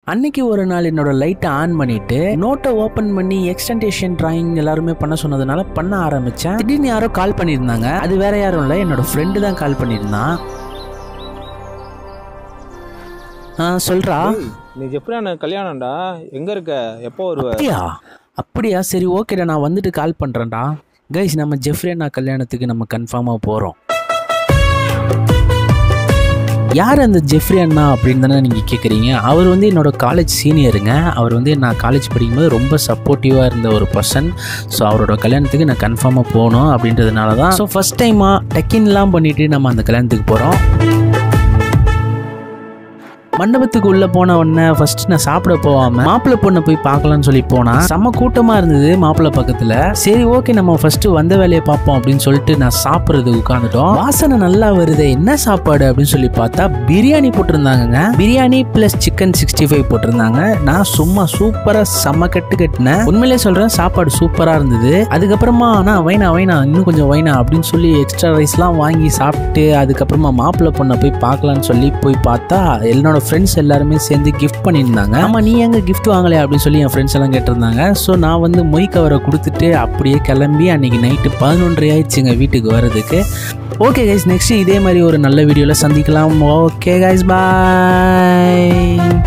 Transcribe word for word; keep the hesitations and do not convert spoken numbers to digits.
அன்னைக்கு ஒரு நாள் என்னோட லைட்டை ஆன் பண்ணிட்டு நோட்டை ஓபன் பண்ணி எக்ஸ்டென்டேஷன் டிராயிங் எல்லாருமே பண்ண சொன்னதுனால பண்ண ஆரம்பிச்சேன். திடீர்னு யாரோ கால் பண்ணியிருந்தாங்க. அது வேற யாரும் இல்லை, என்னோட ஃப்ரெண்டு தான் கால் பண்ணியிருந்தான். ஆ சொல்றா. நீ ஜெஃப்ரியான கல்யாணம்டா, எங்க இருக்க, எப்போ வருவ? அப்படியா அப்படியா சரி ஓகேடா, நான் வந்துட்டு கால் பண்றேன்டா. கைஸ், நம்ம ஜெஃப்ரியானா கல்யாணத்துக்கு நம்ம கன்ஃபார்மா போறோம். யார் அந்த ஜெஃப்ரி அண்ணா அப்படின்னு தானே நீங்கள் கேட்குறீங்க. அவர் வந்து என்னோட காலேஜ் சீனியருங்க. அவர் வந்து நான் காலேஜ் படிக்கும்போது ரொம்ப சப்போர்ட்டிவாக இருந்த ஒரு பர்சன். ஸோ அவரோட கல்யாணத்துக்கு நான் கன்ஃபார்மாக போகணும் அப்படின்றதுனால தான் ஸோ ஃபஸ்ட் டைமாக டெக்கின்லாம் பண்ணிவிட்டு நம்ம அந்த கல்யாணத்துக்கு போகிறோம். மண்டபத்துக்கு உள்ள போன உடனே ஃபர்ஸ்ட் நான் சாப்பிட போகாம மாப்பிள்ளை பொண்ணை போய் பார்க்கலாம்னு சொல்லி போனா செம்ம கூட்டமா இருந்தது மாப்பிள்ளை பக்கத்துல. சரி ஓகே, நம்ம ஃபர்ஸ்ட் வந்த வேலையை பார்ப்போம் அப்படின்னு சொல்லிட்டு நான் சாப்பிட்றதுக்கு உட்காந்துட்டோம். வாசனை நல்லா வருது, என்ன சாப்பாடு அப்படின்னு சொல்லி பார்த்தா பிரியாணி போட்டிருந்தாங்க. Biryani plus chicken sixty five போட்டிருந்தாங்க. நான் சும்மா சூப்பரா செம்ம கட்டு கட்டினேன். உண்மையிலே சொல்றேன், சாப்பாடு சூப்பரா இருந்தது. அதுக்கப்புறமா நான் வைனா வைனா இன்னும் கொஞ்சம் வைனா அப்படின்னு சொல்லி எக்ஸ்ட்ரா ரைஸ்லாம் வாங்கி சாப்பிட்டு அதுக்கப்புறமா மாப்பிள்ளை பொண்ணை போய் பார்க்கலான்னு சொல்லி போய் பார்த்தா என்னோட ஃப்ரெண்ட்ஸ் எல்லாருமே சேர்ந்து கிஃப்ட் பண்ணியிருந்தாங்க. ஆமா, நீ எங்க கிஃப்ட் வாங்கலையா அப்படின்னு சொல்லி என் ஃப்ரெண்ட்ஸ் எல்லாம் கேட்டிருந்தாங்க. ஸோ நான் வந்து மொய் கவரை கொடுத்துட்டு அப்படியே கிளம்பி அன்னைக்கு நைட்டு பதினொன்றரை ஆயிடுச்சுங்க வீட்டுக்கு வர்றதுக்கு. ஓகே கைஸ், நெக்ஸ்ட் இதே மாதிரி ஒரு நல்ல வீடியோவில் சந்திக்கலாம். ஓகே கைஸ், பாய்.